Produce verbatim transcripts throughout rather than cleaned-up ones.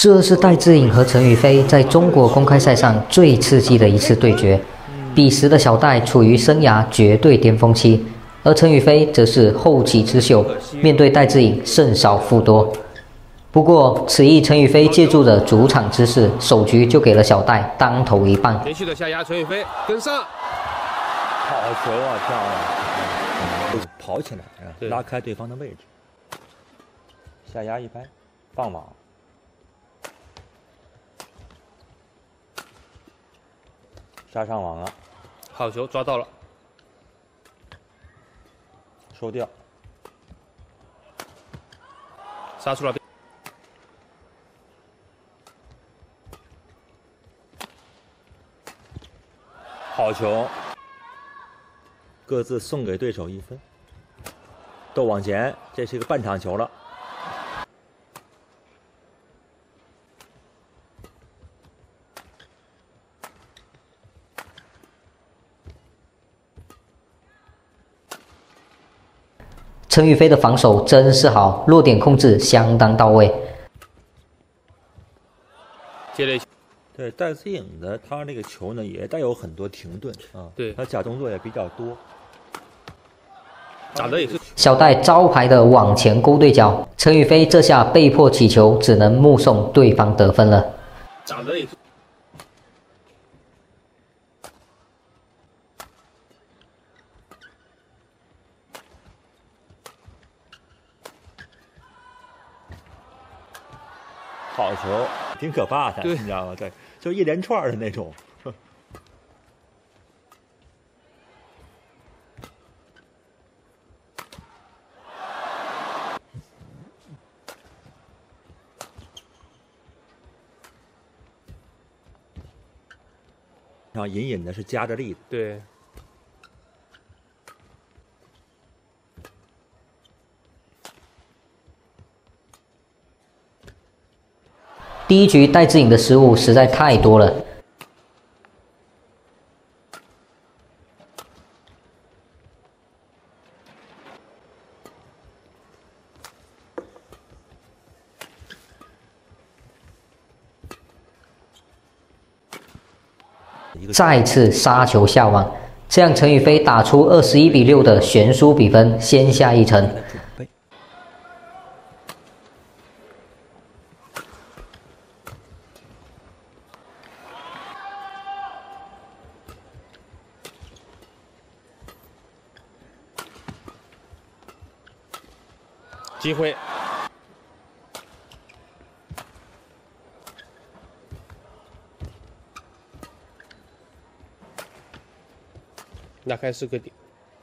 这是戴资颖和陈雨菲在中国公开赛上最刺激的一次对决。彼时的小戴处于生涯绝对巅峰期，而陈雨菲则是后起之秀，面对戴资颖胜少负多。不过此役陈雨菲借助着主场之势，首局就给了小戴当头一棒。 连续的下压，陈雨菲跟上， 好球啊，漂亮！跑起来啊，拉开对方的位置，下压一拍，放网。 杀上网了， 好球抓到了， 收掉， 杀出了， 好球，各自送给对手一分。都往前，这是一个半场球了。 陈雨菲的防守真是好，落点控制相当到位。 接了， 对戴资颖的他那个球呢，也带有很多停顿啊， 对， 他假动作也比较多， 打的也是。 小戴招牌的往前勾对角，陈雨菲这下被迫起球，只能目送对方得分了。 打的也是。 好球，挺可怕的，你知道吗？对，就一连串的那种。然后隐隐的是夹着力的。 对。 第一局戴资颖的失误实在太多了，再次杀球下网，这样陈雨菲打出二十一比六的悬殊比分，先下一城。 机会，拉开是个点。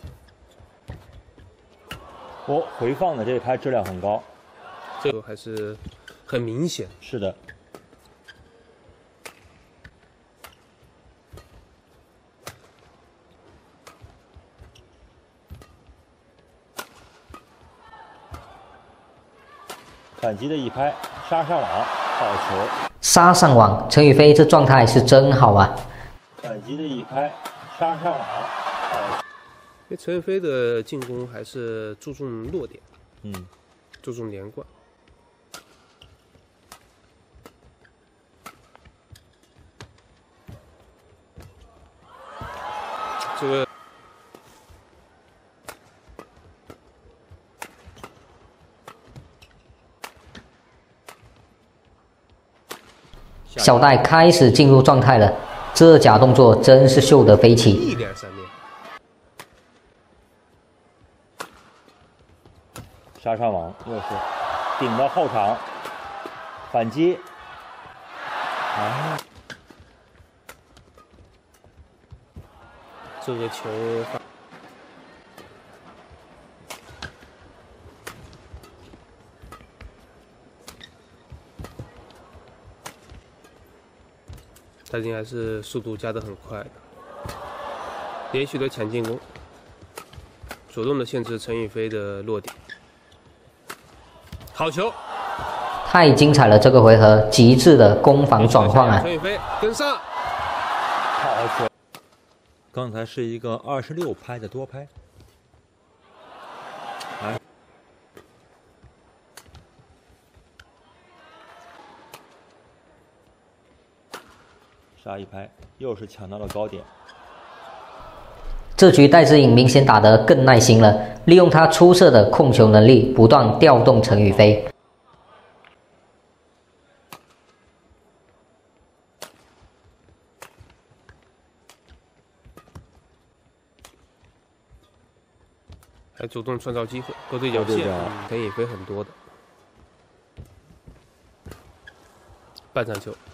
哦，回放的这一拍质量很高， 这个还是很明显。 是的。 反击的一拍，杀上网，好球！ 杀上网，陈雨菲这状态是真好啊！ 反击的一拍，杀上网，好球！ 因为陈雨菲的进攻还是注重落点， 嗯， 注重连贯。这个。 小戴开始进入状态了，这假动作真是秀得飞起。 一连三面， 杀上网又是顶到后场，反击，啊， 这个球。 戴资颖还是速度加得很快的，连续的抢进攻，主动的限制陈雨菲的落点。好球！ 太精彩了，这个回合极致的攻防转换啊！ 陈雨菲跟上， 好球！刚才是一个二十六拍的多拍，来。 杀一拍，又是抢到了高点。 这局戴资颖明显打得更耐心了，利用他出色的控球能力，不断调动陈雨菲。 还主动创造机会，勾对角线，陈雨菲很多的。半场球。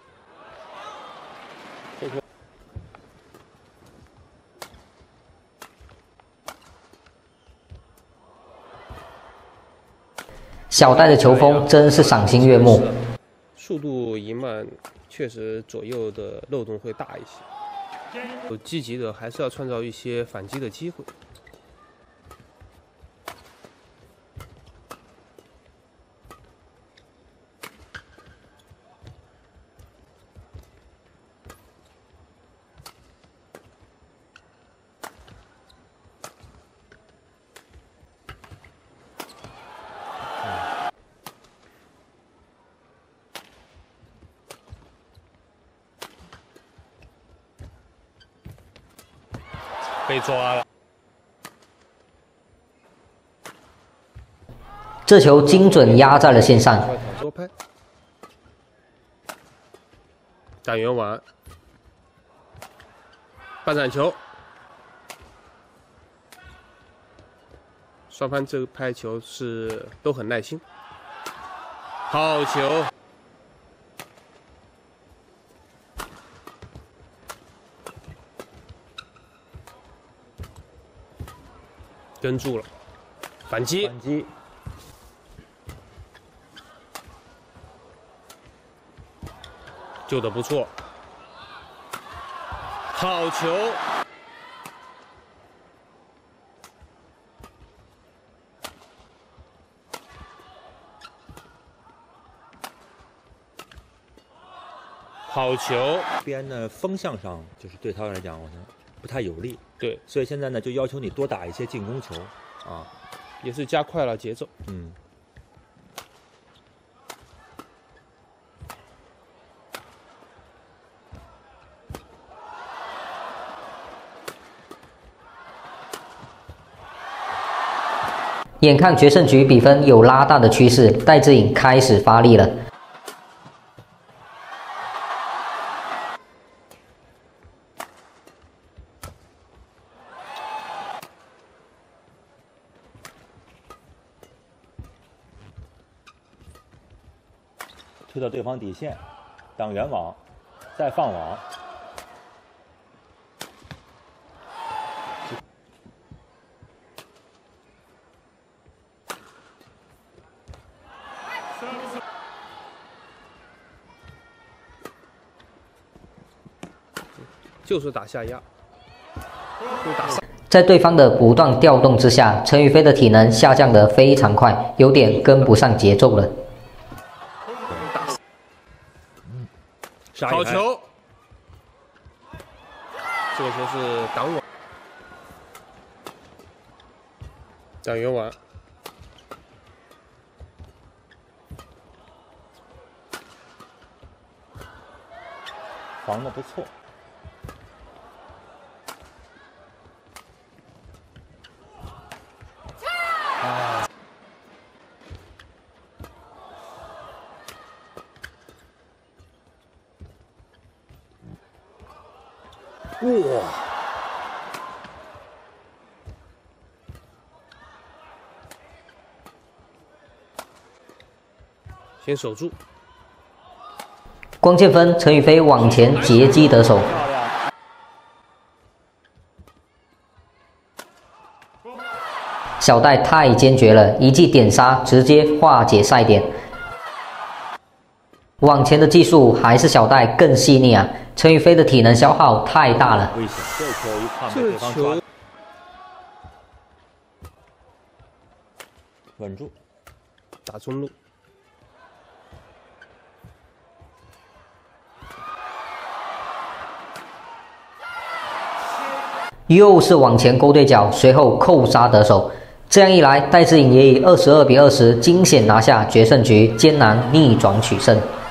小戴的球风真是赏心悦目， 速度一慢，确实左右的漏洞会大一些。有积极的，还是要创造一些反击的机会。被抓了， 这球精准压在了线上。 多拍，打圆网，半场球，双方这个拍球是都很耐心，好球。 跟住了，反击， 反击， 救得不错，好球，好球， 边呢风向上就是对他来讲，我觉得不太有利。 对， 所以现在呢，就要求你多打一些进攻球，啊， 也是加快了节奏。 嗯。 眼看决胜局比分有拉大的趋势，戴资颖开始发力了。 推到对方底线，挡圆网，再放网， 就是打下压，就打上。 在对方的不断调动之下，陈雨菲的体能下降得非常快，有点跟不上节奏了。 好球！这个球是挡网，挡圆网， 防得不错。啊！ 哇！ 先守住。 关键分，陈雨菲往前截击得手。小戴太坚决了，一记点杀直接化解赛点。往前的技术还是小戴更细腻啊！ 陈雨菲的体能消耗太大了， 危险！这球一看被对方抓，稳住， 打中路， 又是往前勾对角，随后扣杀得手。这样一来，戴资颖也以二十二比二十惊险拿下决胜局，艰难逆转取胜。